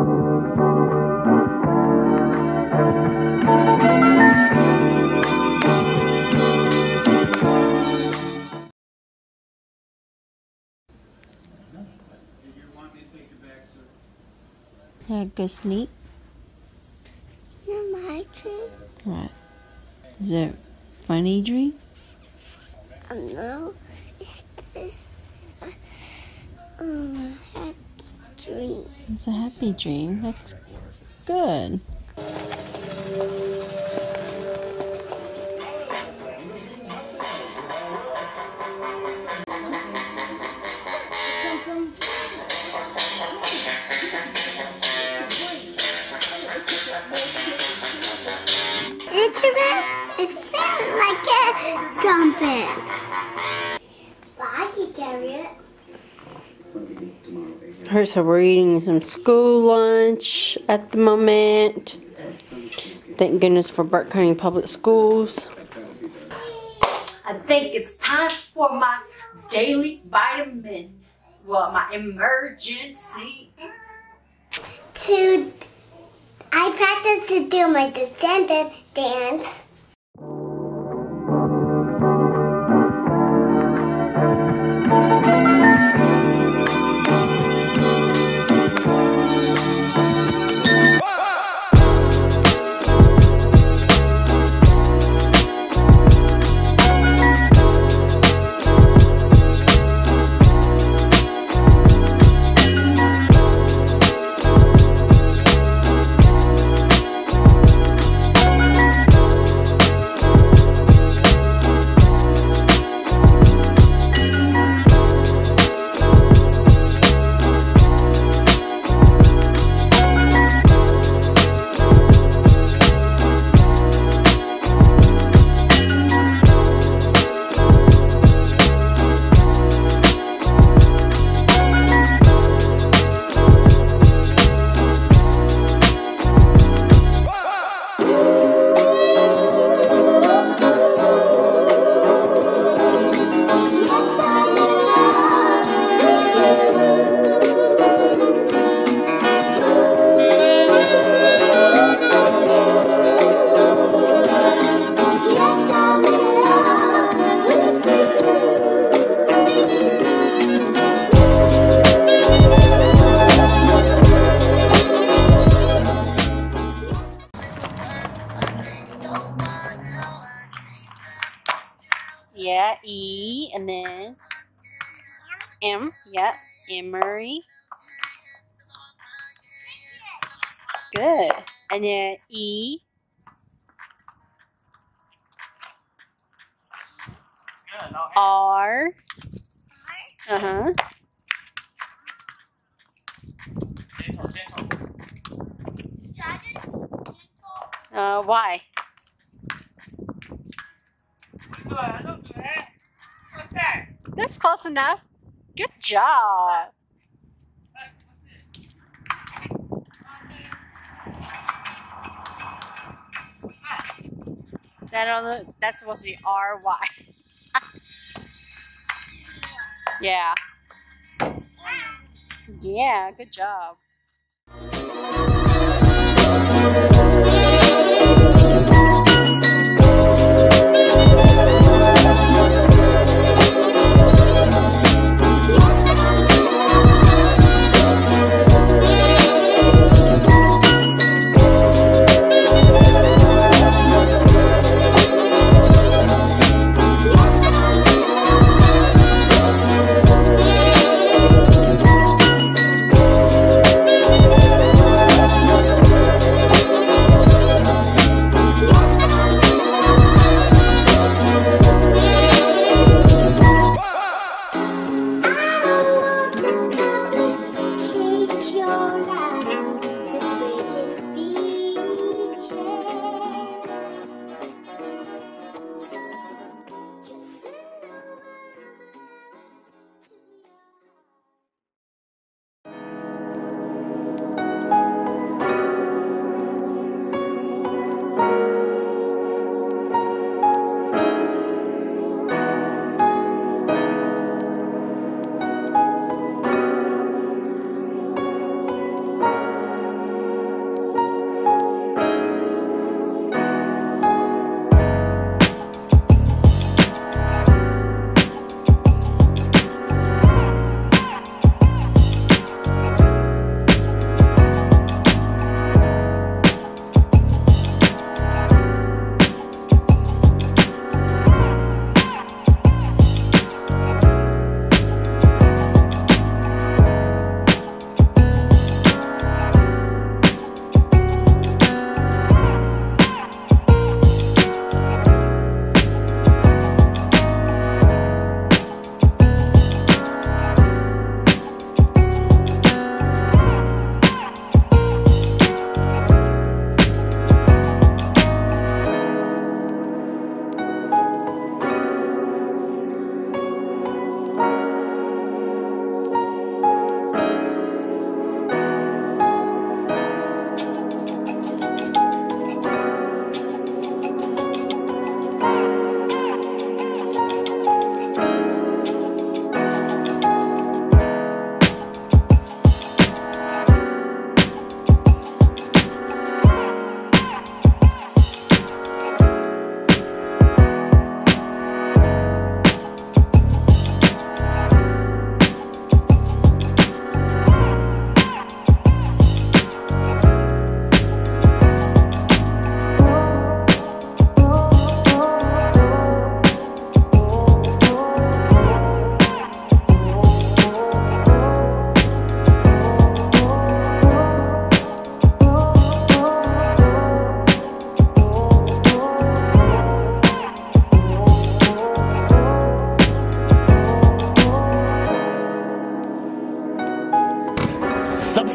Yeah, go sleep. No, my dream. What? Is it a funny dream? No, it's this happy dream. It's a happy dream. That's good. It feels like a trumpet. But I can carry it. So we're eating some school lunch at the moment. Thank goodness for Burke County Public Schools. I think it's time for my daily vitamin. Well, my emergency. I practice to do my descendant dance. Yeah, E, and then M. Yeah, Emery. Good. And then E. R. Uh-huh. Why? What's that? That's close enough. Good job. That's supposed to be R-Y. Yeah. Yeah, good job.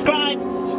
subscribe.